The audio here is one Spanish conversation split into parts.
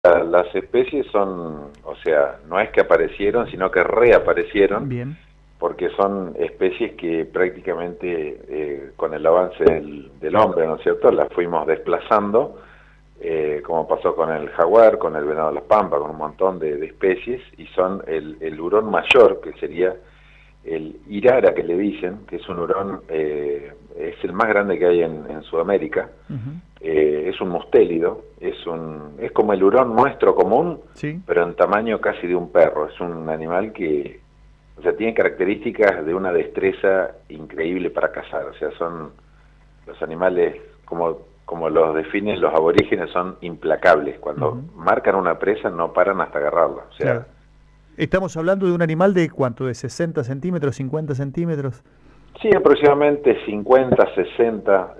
Las especies son, o sea, no es que aparecieron, sino que reaparecieron, Bien. porque son especies que prácticamente con el avance del hombre, ¿no es cierto?, las fuimos desplazando, como pasó con el jaguar, con el venado de las pampas, con un montón de especies, y son el hurón mayor, que sería el irara que le dicen, que es un hurón, es el más grande que hay en Sudamérica. Es un mustélido, es como el hurón nuestro común, Sí. pero en tamaño casi de un perro. Es un animal que, o sea, tiene características de una destreza increíble para cazar. O sea, son los animales, como los definen los aborígenes, son implacables. Cuando marcan una presa no paran hasta agarrarla. O sea, Claro. Estamos hablando de un animal de ¿cuánto? ¿De 60 centímetros, 50 centímetros? sí, aproximadamente 50, 60,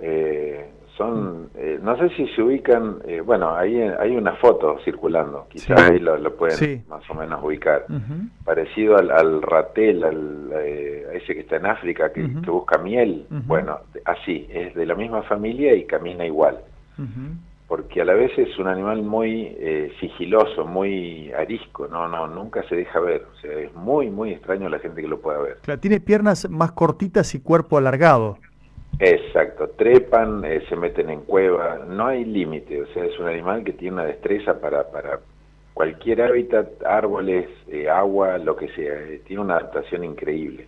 no sé si se ubican, bueno, ahí hay una foto circulando, Sí. quizás ahí lo pueden Sí. más o menos ubicar, Ujú. parecido al ratel, a ese que está en África, que busca miel, Ujú. bueno, así, es de la misma familia y camina igual, Ujú. porque a la vez es un animal muy sigiloso, muy arisco, nunca se deja ver, o sea, es muy, muy extraño la gente que lo pueda ver. Claro, tiene piernas más cortitas y cuerpo alargado. Exacto, trepan, se meten en cueva, no hay límite, o sea, es un animal que tiene una destreza para cualquier hábitat, árboles, agua, lo que sea, tiene una adaptación increíble.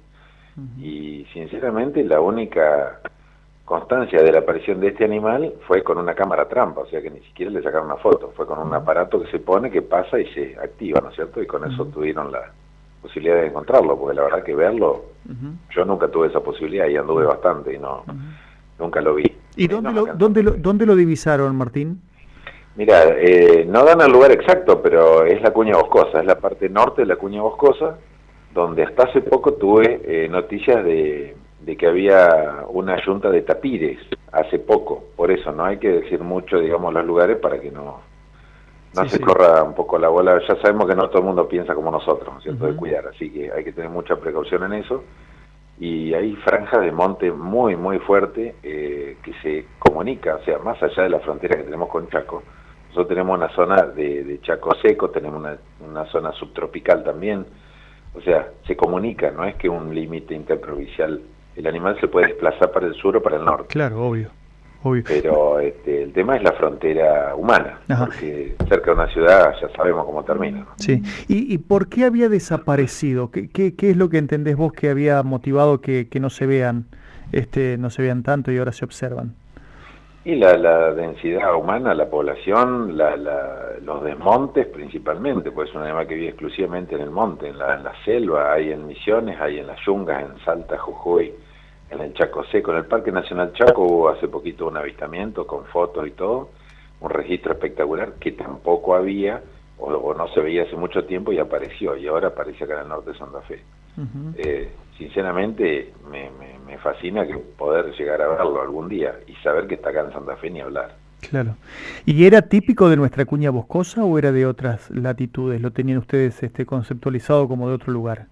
Y sinceramente la única constancia de la aparición de este animal fue con una cámara trampa, o sea que ni siquiera le sacaron una foto, fue con un aparato que se pone, que pasa y se activa, ¿no es cierto? Y con eso tuvieron la posibilidad de encontrarlo, porque la verdad que verlo, yo nunca tuve esa posibilidad y anduve bastante y nunca lo vi. ¿Y Menos acá en Santa Fe. dónde lo divisaron, Martín? Mira, no dan al lugar exacto, pero es la Cuña Boscosa, es la parte norte de la Cuña Boscosa, donde hasta hace poco tuve noticias de que había una yunta de tapires, hace poco, por eso no hay que decir mucho, digamos, los lugares para que no Sí, se sí. corra un poco la bola. Ya sabemos que no todo el mundo piensa como nosotros, ¿no es cierto?, de cuidar, así que hay que tener mucha precaución en eso. Y hay franjas de monte muy, muy fuerte que se comunica, o sea, más allá de la frontera que tenemos con Chaco. Nosotros tenemos una zona de Chaco seco, tenemos una zona subtropical también, o sea, se comunica, no es que un límite interprovincial, el animal se puede desplazar para el sur o para el norte. Claro, obvio, obvio. Pero el tema es la frontera humana, Ajá. porque cerca de una ciudad ya sabemos cómo termina, ¿no? Sí. ¿Y por qué había desaparecido? ¿Qué es lo que entendés vos que había motivado que no se vean, no se vean tanto y ahora se observan? Y la densidad humana, la población, los desmontes principalmente, pues es un animal que vive exclusivamente en el monte, en la selva, hay en Misiones, hay en las Yungas, en Salta, Jujuy, en el Chaco Seco. En el Parque Nacional Chaco hubo hace poquito un avistamiento con fotos y todo, un registro espectacular que tampoco había o no se veía hace mucho tiempo y apareció, y ahora aparece acá en el norte de Santa Fe. Sinceramente me fascina que poder llegar a verlo algún día y saber que está acá en Santa Fe ni hablar. Claro. ¿Y era típico de nuestra Cuña Boscosa o era de otras latitudes? ¿Lo tenían ustedes conceptualizado como de otro lugar?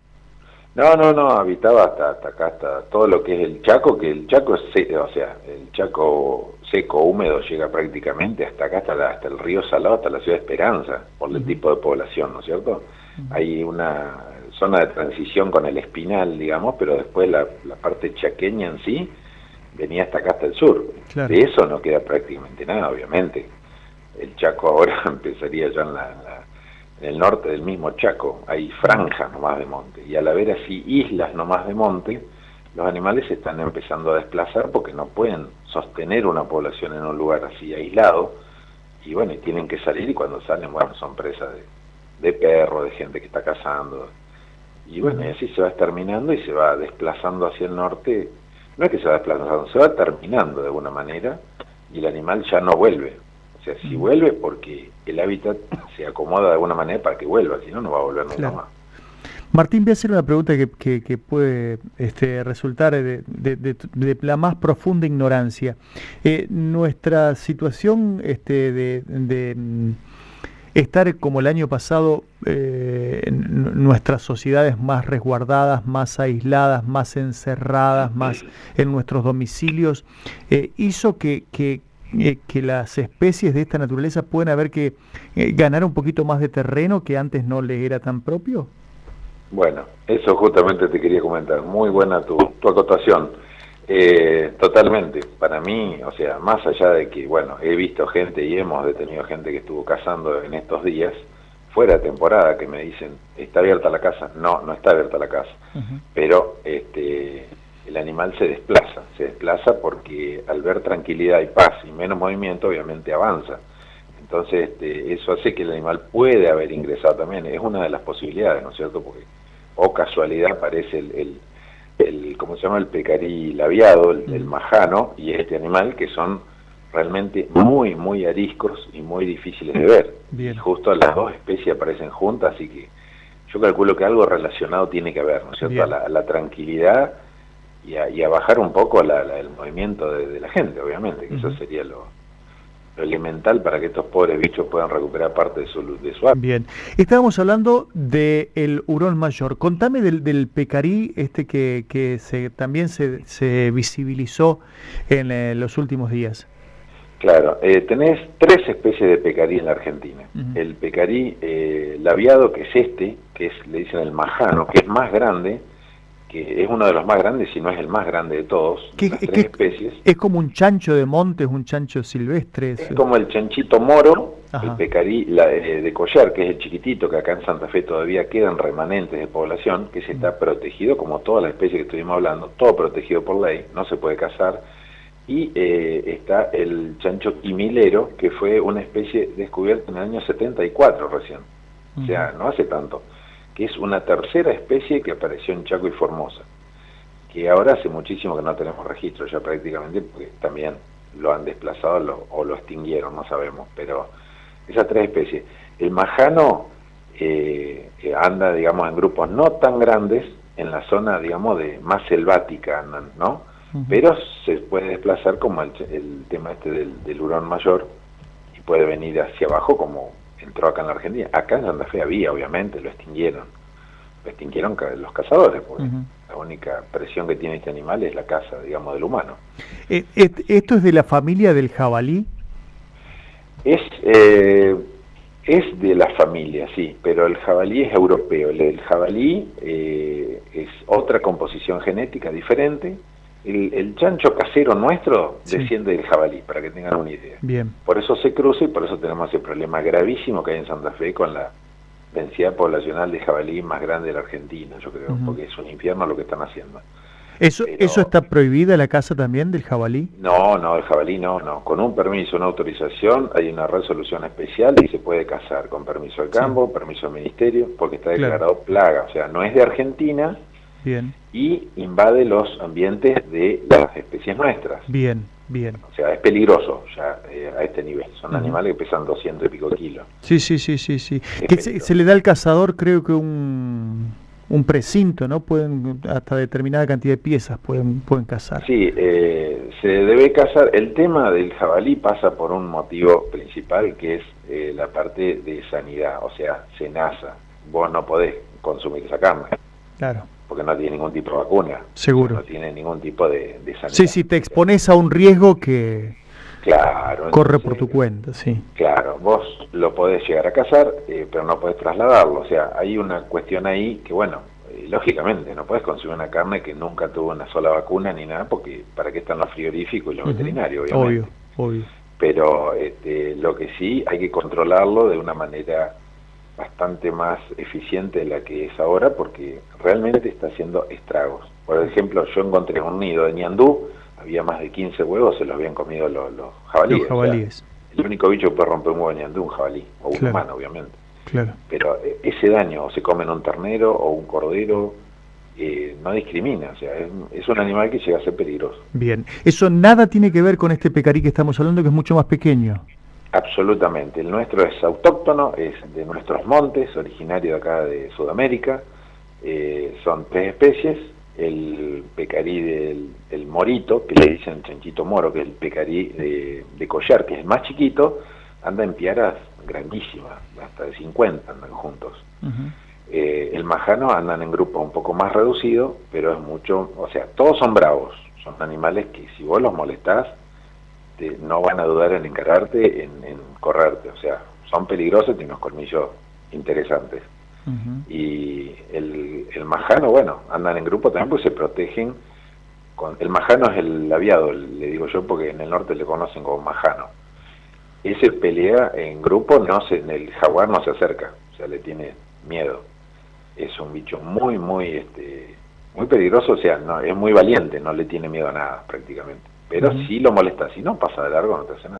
No, habitaba hasta acá, hasta todo lo que es el Chaco, que el Chaco es seco, o sea, el Chaco seco, húmedo, llega prácticamente hasta acá, hasta el río Salado, hasta la ciudad de Esperanza, por el tipo de población, ¿no es cierto? Hay una zona de transición con el Espinal, digamos, pero después la parte chaqueña en sí venía hasta acá, hasta el sur. Claro. De eso no queda prácticamente nada, obviamente. El Chaco ahora empezaría ya en el norte del mismo Chaco, hay franjas nomás de monte, y al haber así islas nomás de monte, los animales se están empezando a desplazar porque no pueden sostener una población en un lugar así aislado, y bueno, y tienen que salir, y cuando salen, bueno, son presas de perros, de gente que está cazando, y bueno, y así se va exterminando y se va desplazando hacia el norte. No es que se va desplazando, se va terminando de alguna manera, y el animal ya no vuelve. O sea, si vuelve porque el hábitat se acomoda de alguna manera para que vuelva, si no, no va a volver nunca más. Martín, voy a hacer una pregunta que puede resultar de la más profunda ignorancia. Nuestra situación estar como el año pasado, nuestras sociedades más resguardadas, más aisladas, más encerradas, más en nuestros domicilios, hizo que que las especies de esta naturaleza pueden haber que ganar un poquito más de terreno que antes no les era tan propio? Bueno, eso justamente te quería comentar. Muy buena tu acotación. Totalmente. Para mí, o sea, más allá de que, bueno, he visto gente y hemos detenido gente que estuvo cazando en estos días, fuera de temporada, que me dicen, ¿está abierta la casa? No, no está abierta la casa. Pero el animal se desplaza porque al ver tranquilidad y paz y menos movimiento, obviamente avanza. Entonces, eso hace que el animal puede haber ingresado también. Es una de las posibilidades, ¿no es cierto? Porque, o casualidad, aparece el ¿cómo se llama? El pecarí labiado, el majano, y este animal, que son realmente muy, muy ariscos y muy difíciles de ver. Bien. Y justo las dos especies aparecen juntas, así que yo calculo que algo relacionado tiene que haber, ¿no es cierto? A la tranquilidad y a bajar un poco el movimiento de la gente, obviamente, que eso sería lo elemental para que estos pobres bichos puedan recuperar parte de su hábitat. Bien, estábamos hablando del hurón mayor. Contame del pecarí que también se visibilizó en los últimos días. Claro, tenés 3 especies de pecarí en la Argentina. El pecarí labiado, que es que le dicen el majano, que es más grande, que es uno de los más grandes, si no es el más grande de todos, las 3 especies. ¿Es como un chancho de monte, es un chancho silvestre? Es como el chanchito moro, Ajá. el pecarí de collar, que es el chiquitito, que acá en Santa Fe todavía quedan remanentes de población, que se está protegido, como todas las especies que estuvimos hablando, todo protegido por ley, no se puede cazar. Y está el chancho quimilero, que fue una especie descubierta en el año 74 recién, o sea, no hace tanto, que es una tercera especie que apareció en Chaco y Formosa, que ahora hace muchísimo que no tenemos registro ya prácticamente, porque también lo han desplazado o lo extinguieron, no sabemos, pero esas 3 especies. El majano anda, digamos, en grupos no tan grandes, en la zona, digamos, más selvática, ¿no? Pero se puede desplazar como el tema del hurón mayor, y puede venir hacia abajo como entró acá en la Argentina. Acá en Santa Fe había, obviamente, lo extinguieron los cazadores, porque la única presión que tiene este animal es la caza, digamos, del humano. ¿Esto es de la familia del jabalí? Es de la familia, sí, pero el jabalí es europeo. El jabalí es otra composición genética diferente. El chancho casero nuestro desciende del jabalí, para que tengan una idea. Bien. Por eso se cruza y por eso tenemos ese problema gravísimo que hay en Santa Fe con la densidad poblacional de jabalí más grande de la Argentina, yo creo, porque es un infierno lo que están haciendo. ¿Eso está prohibida la caza también del jabalí? No, el jabalí no. Con un permiso, una autorización, hay una resolución especial y se puede cazar con permiso del campo, permiso del ministerio, porque está declarado plaga, o sea, no es de Argentina. Bien. Y invade los ambientes de las especies nuestras. Bien. O sea, es peligroso ya a este nivel. Son animales que pesan 200 y pico kilos. Sí. Que se le da al cazador, creo que un precinto, ¿no? Pueden, hasta determinada cantidad de piezas pueden cazar. Sí, se debe cazar. El tema del jabalí pasa por un motivo principal, que es la parte de sanidad. O sea, cenaza. Vos no podés consumir esa carne. Claro. Porque no tiene ningún tipo de vacuna. Seguro. No tiene ningún tipo de sanidad. Sí, te expones a un riesgo que corre por tu cuenta, sí. Claro, vos lo podés llegar a cazar, pero no podés trasladarlo. O sea, hay una cuestión ahí que, bueno, lógicamente, no podés consumir una carne que nunca tuvo una sola vacuna ni nada, porque para qué están los frigoríficos y los veterinarios, obviamente. Obvio. Pero lo que sí, hay que controlarlo de una manera bastante más eficiente de la que es ahora, porque realmente está haciendo estragos. Por ejemplo, yo encontré un nido de ñandú, había más de 15 huevos, se los habían comido los jabalíes. Los jabalíes. O sea, el único bicho que puede romper un huevo de ñandú, un jabalí, o un humano, obviamente. Claro. Pero ese daño, o se comen un ternero o un cordero, no discrimina, o sea, es un animal que llega a ser peligroso. Bien, eso nada tiene que ver con este pecarí que estamos hablando, que es mucho más pequeño. Absolutamente, el nuestro es autóctono, es de nuestros montes, originario de acá de Sudamérica. Son 3 especies, el pecarí del morito, que le dicen chanchito moro, que es el pecarí de collar, que es el más chiquito, anda en piaras grandísimas, hasta de 50 andan juntos. El majano andan en grupos un poco más reducidos, pero es mucho, o sea, todos son bravos, son animales que si vos los molestás, no van a dudar en encararte, en correrte. O sea, son peligrosos, tienen unos colmillos interesantes. Y el majano, bueno, andan en grupo también porque se protegen. El majano es el aviado, le digo yo, porque en el norte le conocen como majano. Ese pelea en grupo, el jaguar no se acerca, o sea, le tiene miedo. Es un bicho muy muy peligroso, o sea, no, es muy valiente, no le tiene miedo a nada prácticamente. Pero si lo molesta, si no pasa de largo, no te hace nada.